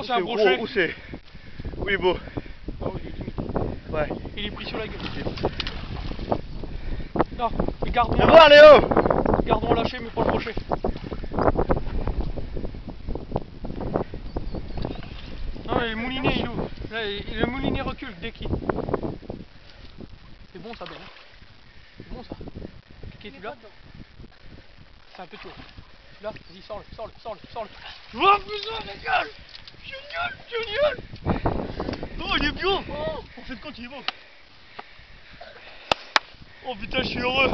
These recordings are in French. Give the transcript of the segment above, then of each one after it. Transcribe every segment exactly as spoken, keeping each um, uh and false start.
c'est un brochet. Où c'est? Où il est beau? Non, il est limite. Ouais. Il est pris sur la gueule. Non, mais gardons. Viens voir Léo! Gardons lâché, mais pas le brochet. Non, mais le moulinet il ouvre. Là, il- le moulinet recule dès qu'il. C'est bon ça, Ben. C'est bon ça. Ok, tu l'as? C'est un peu chaud. Tu l'as? Vas-y, sors-le, sors-le, sors-le, sors-le. Oh putain, ma gueule! Génial, génial! Oh, il est bio! Oh, en fait, quand il est beau. Oh putain, je suis heureux!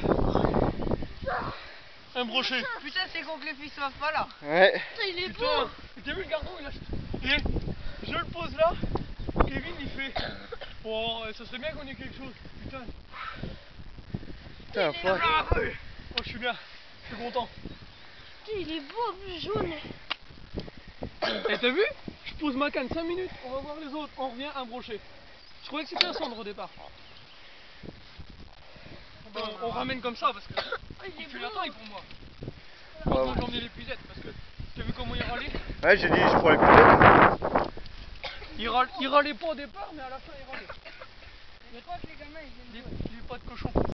Un brochet! Putain, c'est con que les filles soient pas là. Ouais. Putain, il est Putain! beau. T'as vu le gardon? Il a... Et je le pose là. Kevin, il fait. Bon, ça serait bien qu'on ait quelque chose. Putain! Putain, fuck. Oh, je suis bien. Je suis content. Putain, il est beau, plus jaune. Et t'as vu? Je pose ma canne cinq minutes, on va voir les autres, on revient un brochet. Je croyais que c'était un cendre au départ. Ben, on, on ramène comme ça parce que Il est tu beau. l'attends pour moi. Ouais, Moi ouais. j'ai emmené l'épuisette parce que t'as vu comment il râlait? Ouais, j'ai dit, je prends les poulettes. Il, râle, il râlait pas au départ mais à la fin il râlait. Je crois que les gamins ils viennent. Il est pas de cochon.